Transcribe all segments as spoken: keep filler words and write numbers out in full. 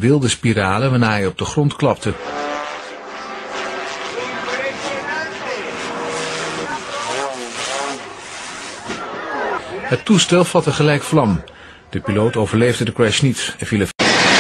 wilde spiralen waarna hij op de grond klapte. Het toestel vatte gelijk vlam. De piloot overleefde de crash niet en viel er...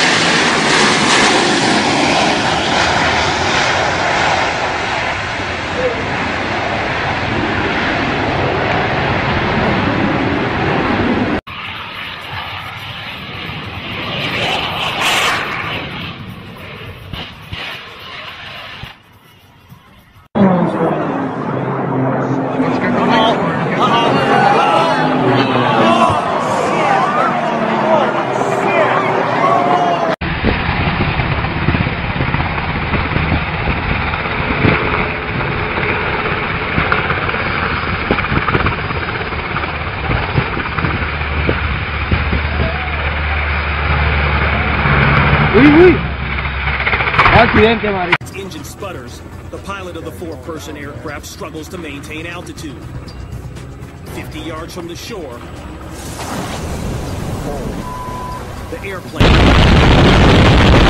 Engine sputters. The pilot of the four-person aircraft struggles to maintain altitude. Fifty yards from the shore, the airplane...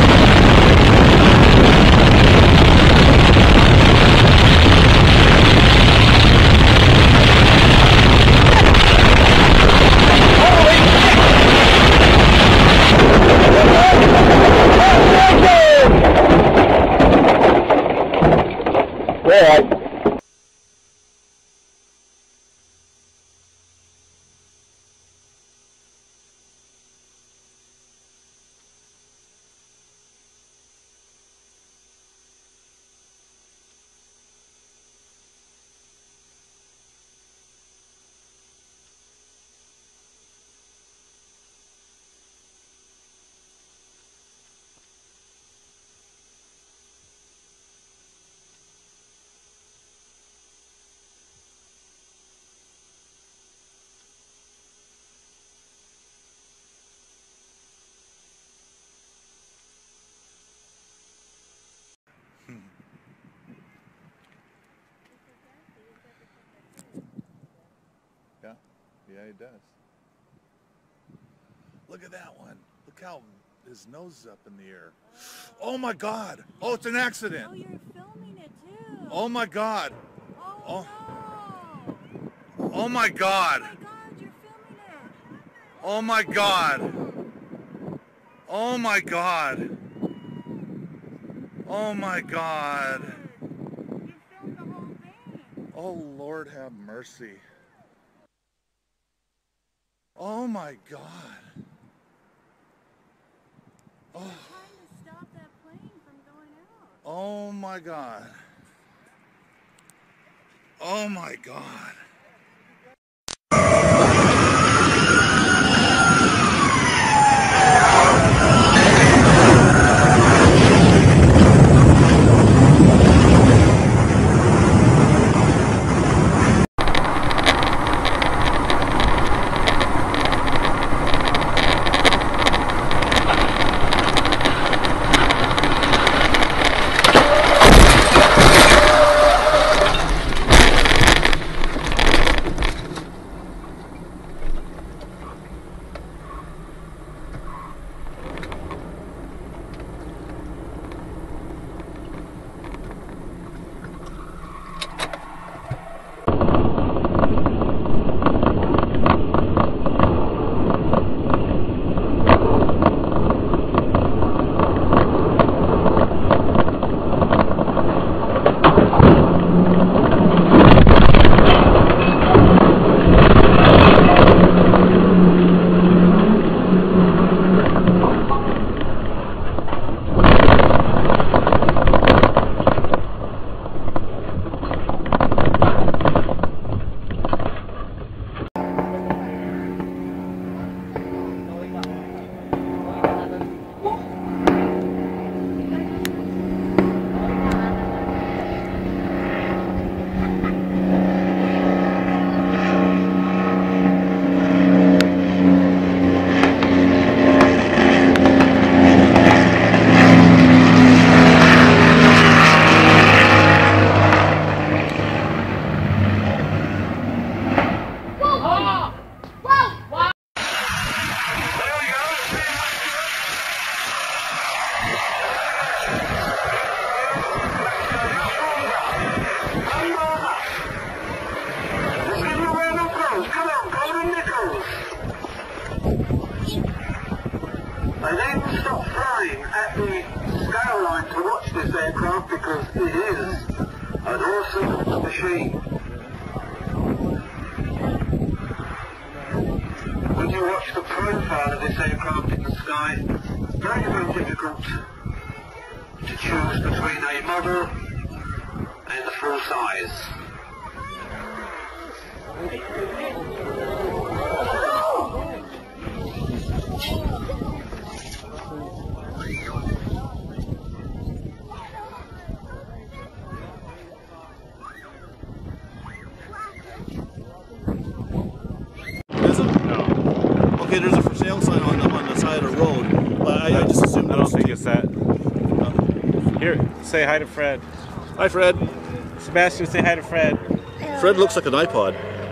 Yeah, yeah, he does. Look at that one. Look how his nose is up in the air. Oh my God! Oh, it's an accident. Oh, you're filming it too. Oh my God! Oh, Oh, oh my God! oh my God, you're filming it. Oh my God! Oh my God! Oh my God! You filmed the whole thing. Oh Lord, have mercy. Oh my God. Oh. Trying to stop that plane from going out. Oh my God. Oh my God. awesome machine. When you watch the profile of this aircraft in the sky, very, very difficult to choose between a model and the full size. Is it? No. Okay, there's a for sale sign on the, on the side of the road. But I, I just assumed. I don't think it's that. Here, say hi to Fred. Hi, Fred. Sebastian, say hi to Fred. Fred looks like an iPod.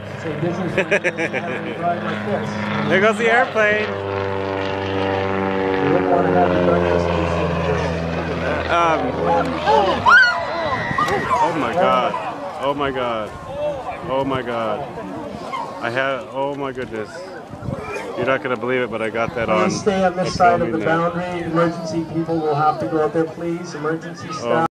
There goes the airplane. Um, oh my god. Oh my god. Oh my god. I have, oh my goodness. You're not going to believe it, but I got that on. Please stay on this side of the boundary. Emergency people will have to go out there, please. Emergency staff.